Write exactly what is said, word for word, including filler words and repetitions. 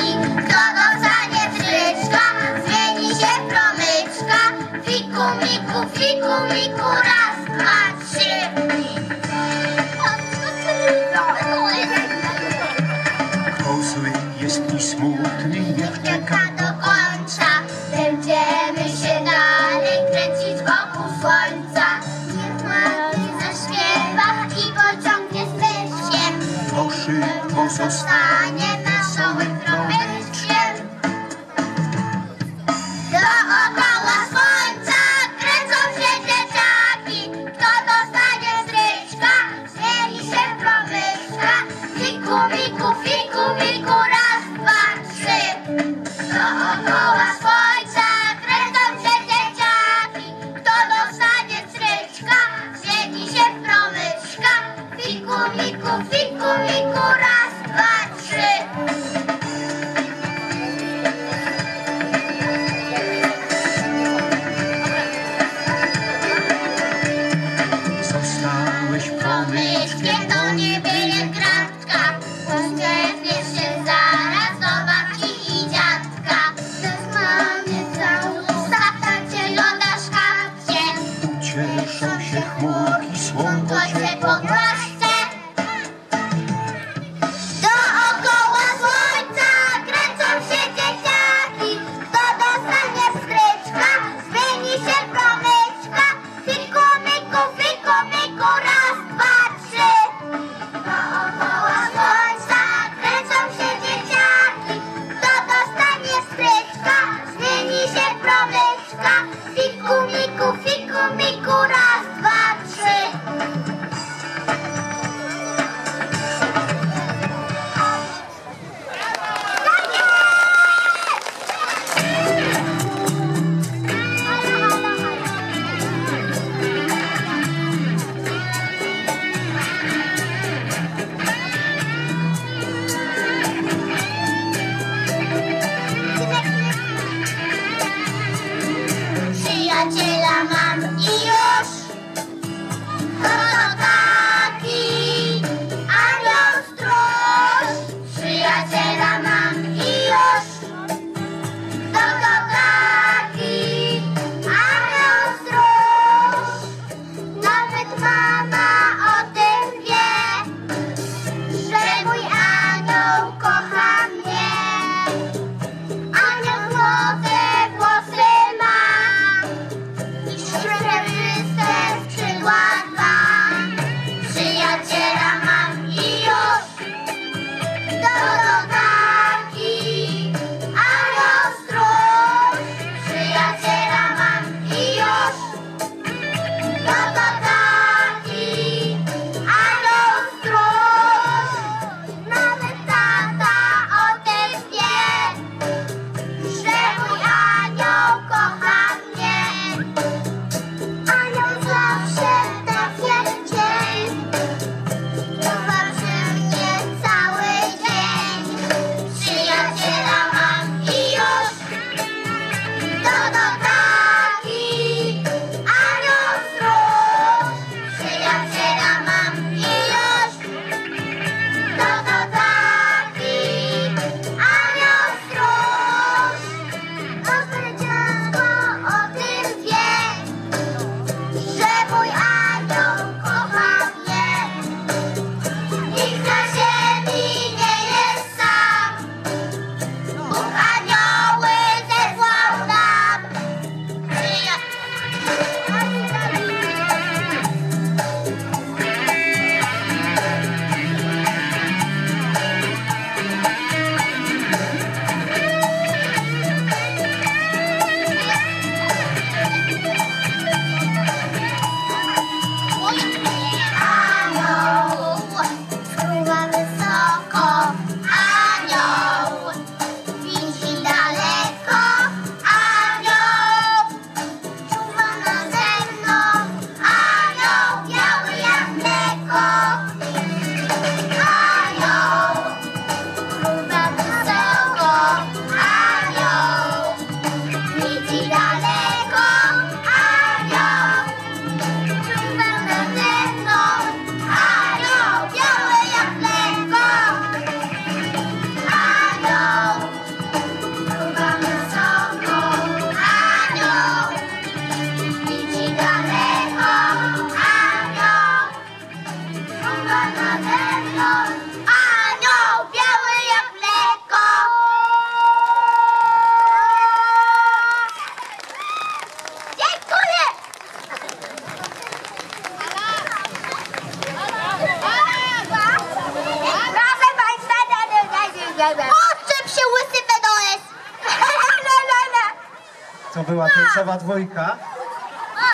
ptaki. Kto dostanie stryczka, zmieni się w promyczka. Fiku, miku, fiku, miku, raz, dwa, trzy. Kto zły jest i smutny, niech czeka do końca. Będziemy się dalej kręcić wokół słońca. Niech Mati zaśpiewa i pociągnie smyczkiem. Bo szybko zostanie wesołym promyczkiem. Dookoła słońca kręcą się dzieciaki. Kto dostanie stryczka, zmieni się w promyczka. Fiku, miku, fiku, miku, raz, dwa, trzy. Odczep się, łysy pedoles! To była tęczowa dwójka.